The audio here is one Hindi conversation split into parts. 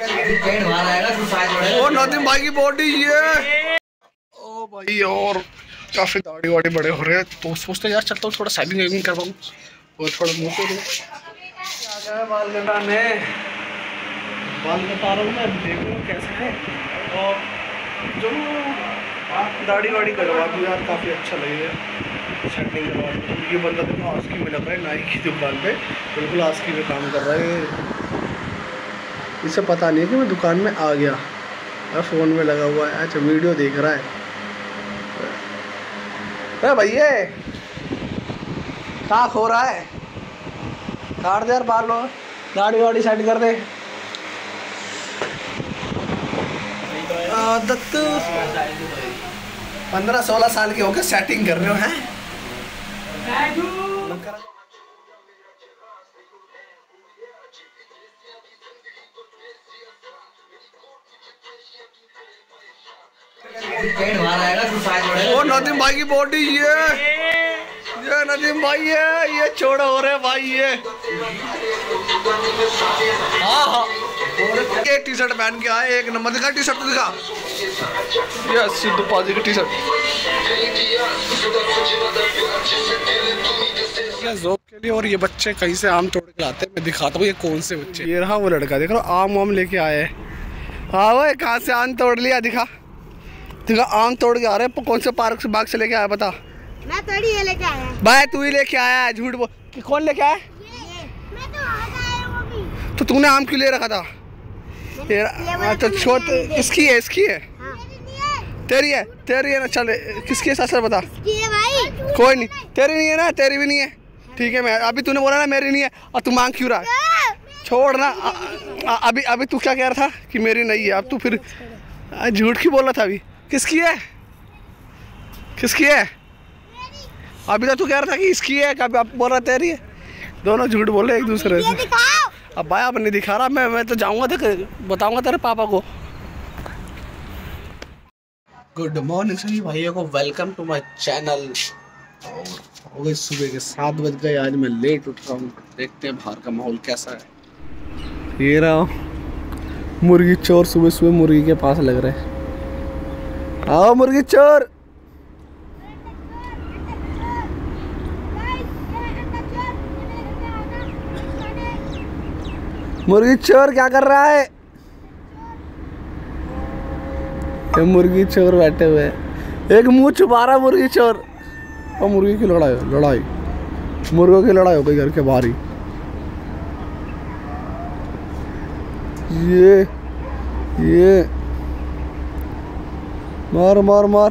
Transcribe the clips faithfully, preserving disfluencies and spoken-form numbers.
ओ नदीम भाई की बॉडी ये ओ भाई, और काफी दाढ़ी वाड़ी बड़े हो रहे हैं तो सोचते यार चलता हूँ थोड़ा सेविंग वेविंग करवाऊँ और थोड़ा मुँह को आ गया बाल कटाने। बाल कटा रहा हूँ मैं, देख रहा हूँ कैसे है। और जो दाढ़ी वाड़ी कटवा दूँ यार, काफ़ी अच्छा लगेगा सेटिंग करवा दूँ। ये बंदा देखो आस्की में लग रहा है नाई की दुकान पे, बिल्कुल आस्की में काम कर रहा है। इसे पता नहीं है कि मैं दुकान में आ गया, फ़ोन में लगा हुआ है। अच्छा वीडियो देख रहा है। अरे भैया कहाँ खो रहा है, काट दे यार बाल, लो दाढ़ी वाड़ी सेट कर दे। दत्तू पंद्रह सोलह साल के होके सेटिंग कर रहे हो हैं। ओ नदीम भाई की बॉडी ये ये नदीम भाई है, ये छोड़ा हो रहे भाई ये। हाँ हाँ ये टी शर्ट पहन के आए, एक नंबर दिखा टी शर्ट तो दिखा, ये सिद्धू पाजी की टी शर्ट जोक के लिए। और ये बच्चे कहीं से आम तोड़ के लाते हैं, मैं दिखाता हूँ ये कौन से बच्चे। ये रहा वो लड़का, देख लो आम आम लेके आए हैं। हाँ वो कहाँ से आम तोड़ लिया, दिखा दिखा आम तोड़ के आ रहे हैं। कौन से पार्क से बाग से लेके आया बता? मैं थोड़ी ये लेके आया भाई, तू ही लेके आया, झूठ बोल। कौन लेके आया? मैं तो आया वो भी। तो तूने आम क्यों ले रखा था? ये तो छोट किसकी है? इसकी है? हाँ। तेरी है? तेरी है ना, चल किसकी है सर बता। है भाई। कोई नहीं, तेरी नहीं है ना, तेरी भी नहीं है, ठीक है। मैं अभी तूने बोला ना मेरी नहीं है, और तू मांग क्यों रहा है? छोड़ ना। आ, आ, अभी अभी तू क्या कह रहा था कि मेरी नहीं है, अब तू फिर झूठ क्यों बोल रहा था? अभी किसकी है? किसकी है? अभी तो तू कह रहा था कि इसकी है, कभी आप बोल रहा तेरी है। दोनों झूठ बोले एक दूसरे से। अब भाई अब नहीं दिखा रहा मैं मैं तो जाऊंगा तो बताऊंगा तेरे पापा को। गुड मॉर्निंग सभी भाइयों को, वेलकम टू माय चैनल। हो गई सुबह के सात बज गए, आज मैं लेट उठ रहा हूँ। देखते हैं बाहर का माहौल कैसा है। ये रहा मुर्गी चोर सुबह सुबह मुर्गी के पास लग रहा है। आओ मुर्गी चोर। मुर्गी चोर क्या कर रहा है? ये मुर्गी चोर बैठे हुए हैं, एक मुंह छुपा रहा मुर्गी चोर। और मुर्गी की लड़ाई लड़ाई मुर्गों की लड़ाई हो गई घर के बाहर ही। ये ये मार मार मार।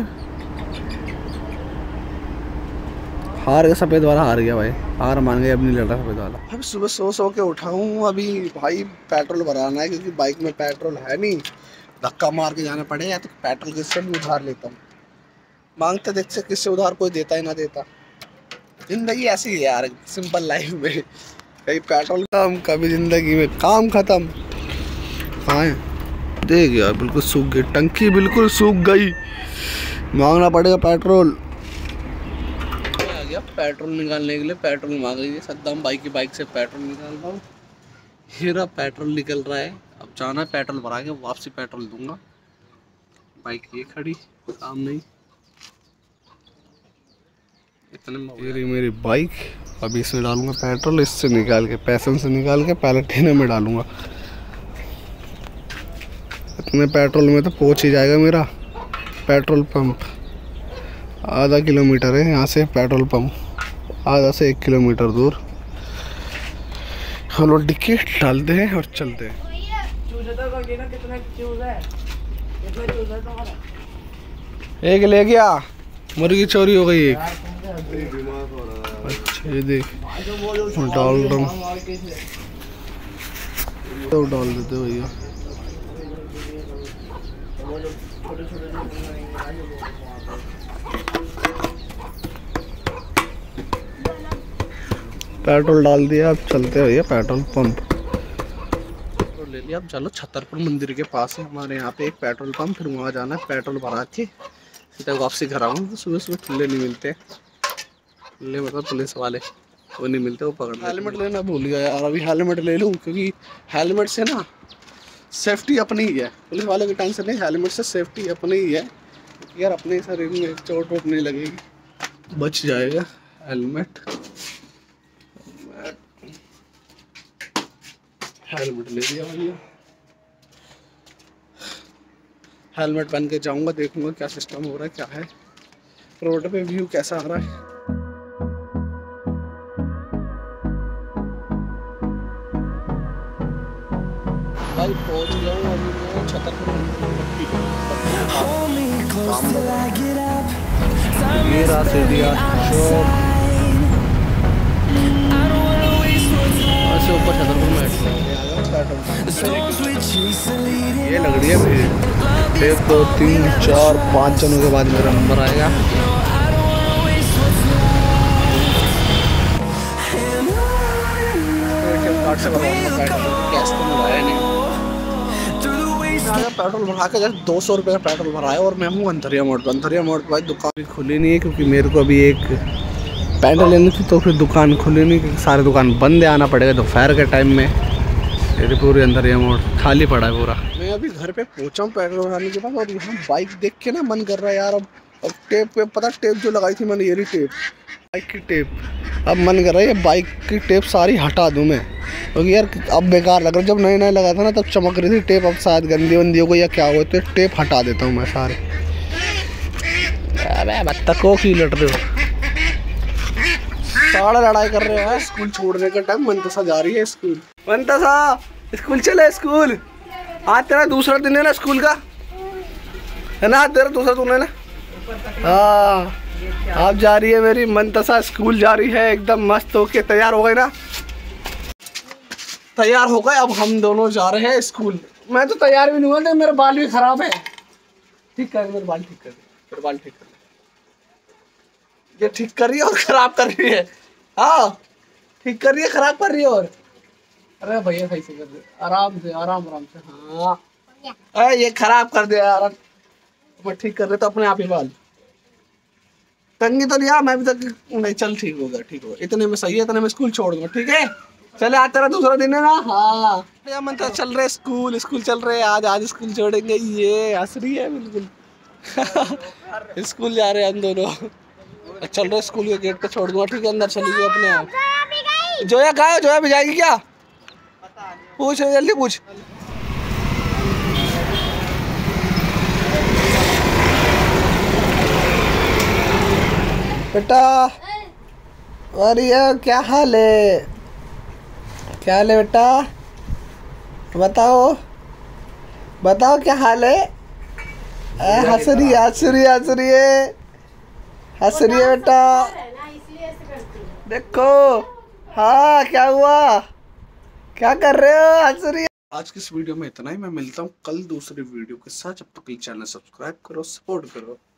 हार गया सफेद वाला, हार गया भाई, हार मान गए, अब नहीं लड़ रहा सफेद वाला। अभी सुबह सो सो के उठा हूँ। अभी भाई पेट्रोल भराना है क्योंकि बाइक में पेट्रोल है नहीं, धक्का मार के जाना पड़ेगा। तो पेट्रोल किससे भी उधार लेता हूँ, मांगते देखते किससे उधार कोई देता ही ना देता। जिंदगी ऐसी है यार, सिंपल लाइफ में कहीं पेट्रोल कम, कभी जिंदगी में काम खत्म। हाँ देख यार बिल्कुल सूख गई टंकी, बिल्कुल सूख गई, मांगना पड़ेगा पेट्रोल। आ गया पेट्रोल निकालने के लिए, पेट्रोल मांग लीजिए। सद्दाम भाई की बाइक से पेट्रोल निकाल रहा हूँ। हीरा पेट्रोल निकल रहा है, अब जाना है पेट्रोल भरा के वापसी पेट्रोल दूंगा। बाइक ये खड़ी, काम नहीं। इतने मेरी मेरी बाइक, अभी इसमें डालूंगा पेट्रोल, इससे निकाल के पैसन से निकाल के पैलेटीना में डालूंगा। इतने पेट्रोल में तो पहुंच ही जाएगा मेरा पेट्रोल पंप। आधा किलोमीटर है यहाँ से पेट्रोल पंप, आधा से एक किलोमीटर दूर। हम लोग टिकट डालते हैं और चलते हैं। एक ले गया, मुर्गी चोरी हो गई एक। अच्छा ये देख डाल रहा हूँ, तो डाल देते भैया। पेट्रोल डाल दिया, अब चलते हैं भैया पेट्रोल पंप। पेट्रोल ले लिया, अब चलो छतरपुर मंदिर के पास है हमारे यहाँ पे एक पेट्रोल पंप, फिर वहाँ जाना है पेट्रोल भरा के सीधा वापसी घर आऊँगा। तो सुबह सुबह ठुल्ले नहीं मिलते, ठुल्ले मतलब पुलिस वाले वो नहीं मिलते, वो पकड़। हेलमेट लेना भूल गया यार, अभी हेलमेट ले लूँ क्योंकि हेलमेट से ना सेफ्टी अपनी ही है, पुलिस वालों की टेंशन नहीं, हेलमेट से सेफ्टी अपनी ही है यार, अपने शरीर में चोट वोट नहीं लगेगी, बच जाएगा हेलमेट। हेलमेट ले लिया भैया, हेलमेट पहन के जाऊंगा, देखूंगा क्या सिस्टम हो रहा है, क्या है रोड पे व्यू कैसा आ रहा है। भाई पहुंच गया हूँ अभी मैं छतरपुर, ये रहा सीढ़ियाँ चौक से ऊपर छतरपुर में ये लग रही है भीड़। एक दो तीन चार पाँच जनों के बाद मेरा नंबर आएगा। कार्ड से कैश तो मंगाया नहीं, पेट्रोल भरा के जस्ट दो सौ रुपये का पेट्रोल भरा है और मैं हूँ अंतरिया मोड़ पर। अंतरिया मोड़ पर भाई दुकान भी खुली नहीं है क्योंकि मेरे को अभी एक पैंट लेनी थी, तो फिर दुकान खुली नहीं क्योंकि सारे दुकान बंद है, आना पड़ेगा दोपहर के टाइम में। मेरी पूरी अंतरिया मोड़ खाली पड़ा है पूरा। मैं अभी घर पे पहुँचा हूँ पेट्रोल भराने के बाद और यहाँ बाइक देख के ना मन कर रहा है यार, अब अब टेप पे पता टेप जो लगाई थी मैंने, ये रही टेप, बाइक की टेप, अब मन कर रहा है ये बाइक की टेप सारी हटा दूँ मैं, क्योंकि यार अब बेकार लग रहा है। जब नए नए लगा था ना तब चमक रही थी टेप, अब शायद गंदी वंदी हो गई या क्या हो, तो टेप हटा देता हूँ मैं सारे। अबे बत्तखों की लड़ रहे हो, सारा लड़ाई कर रहे हैं। स्कूल छोड़ने का टाइम, मंतसा जा रही है स्कूल। मंतसा स्कूल चले, स्कूल आज तेरा दूसरा दिन है ना स्कूल का, है ना, तेरा दूसरा दिन है ना। हाँ आप जा रही है मेरी मंतसा, स्कूल जा रही है एकदम मस्त होके। तैयार हो गए ना, तैयार हो गए, अब हम दोनों जा रहे हैं स्कूल। मैं तो तैयार भी नहीं हुआ, तो मेरे बाल भी खराब है। ठीक कर मेरे बाल, ठीक कर मेरे बाल, ठीक कर, ये ठीक कर रही है और खराब कर रही है। हाँ ठीक कर रही है, खराब कर रही है। और अरे भैया सही से कर दे, आराम से आराम आराम से। हाँ अरे ये खराब कर दिया यार, मैं ठीक कर रहे तो अपने आप ही बाल तंगी तो नहीं, मैं भी तक नहीं। चल ठीक होगा, ठीक होगा, इतने में सही है, इतने में स्कूल छोड़ दूंगा। ठीक है चले, आज तेरा दूसरा दिन है ना। हाँ भैया मन तो चल रहे स्कूल, स्कूल चल रहे आज, आज स्कूल छोड़ेंगे। ये हंस रही है बिल्कुल। स्कूल जा रहे हैं हम दोनों, चल रहे स्कूल के गेट पे छोड़ दूंगा। ठीक है अंदर चलिए अपने आप। जोया कहाँ है, जोया भी जाएगी क्या, पूछ जल्दी पूछ। बेटा अरे क्या हाल है, क्या हाल है बेटा, बताओ बताओ क्या हाल है। हंस रही है, हंस रही है, हंस रही है, हंस रही है बेटा, देखो। हाँ क्या हुआ, क्या कर रहे हो, हंस रही है। आज की इस वीडियो में इतना ही, मैं मिलता हूँ कल दूसरी वीडियो के साथ। जब तक चैनल सब्सक्राइब करो, सपोर्ट करो।